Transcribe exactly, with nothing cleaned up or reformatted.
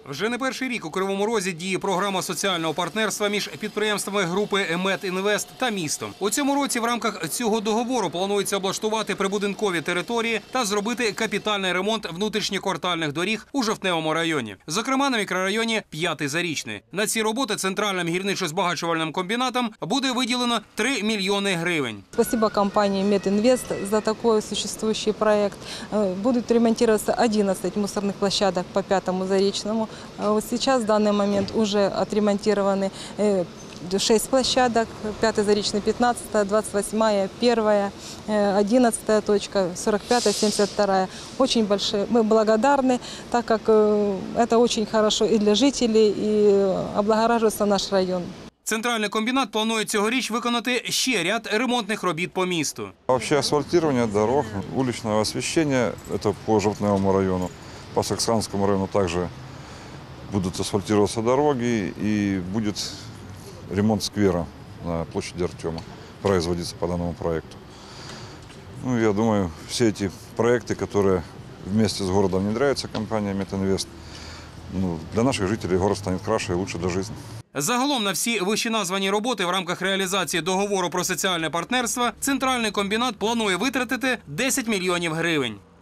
Вже не перший рік у Кривому Розі діє програма соціального партнерства між підприємствами групи «Медінвест» та містом. У цьому році в рамках цього договору планується облаштувати прибудинкові території та зробити капітальний ремонт внутрішньоквартальних доріг у Жовтневому районі. Зокрема, на мікрорайоні П'ятий Зарічний. На ці роботи Центральним гірничо-збагачувальним комбінатом буде виділено три мільйони гривень. Спасибо компании «Медінвест» за такой существующий проект. Будут ремонтироваться одиннадцать мусорных площадок по Пятому Заречному. Вот сейчас, в данный момент, уже отремонтированы шесть площадок. Пятый Заречный, пятнадцатая, двадцать восьмая, первая, одиннадцатая точка, сорок пятая, семьдесят вторая. Очень большие. Мы благодарны, так как это очень хорошо и для жителей, и облагораживается наш район. Центральний комбінат планує цьогоріч виконати ще ряд ремонтних робіт по місту. Вообще асфальтирование дорог, уличного освещения – это по Жовтневому району. По Саксанскому району также будут асфальтироваться дороги и будет ремонт сквера на площади Артема производиться по данному проекту. Ну, я думаю, все эти проекты, которые вместе с городом внедряются компанией «Медінвест», ну, для наших жителей город станет краше и лучше для жизни. Загалом на всі вищеназвані роботи в рамках реалізації договору про соціальне партнерство Центральний комбінат планує витратити десять мільйонів гривень.